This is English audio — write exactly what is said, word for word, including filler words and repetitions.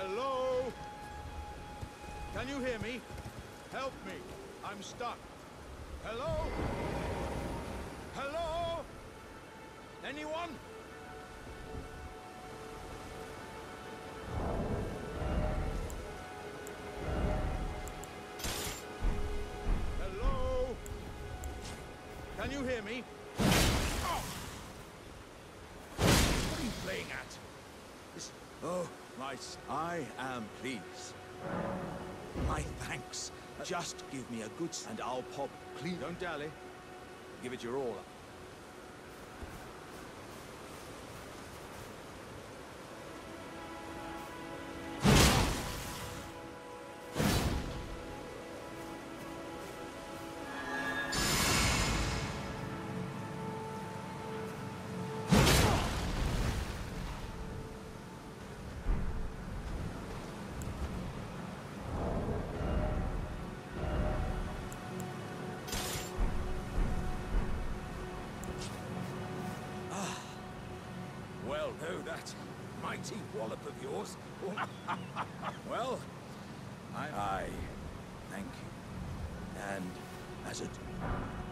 Hello? Can you hear me? Help me. I'm stuck. Hello? Hello? Anyone? Hello? Can you hear me? Oh! What are you playing at? This... Oh, right. I am pleased. My thanks. Just give me a good s- and I'll pop clean. Don't dally. Give it your all. Well, no, that mighty wallop of yours. Well, I... I thank you. And as a...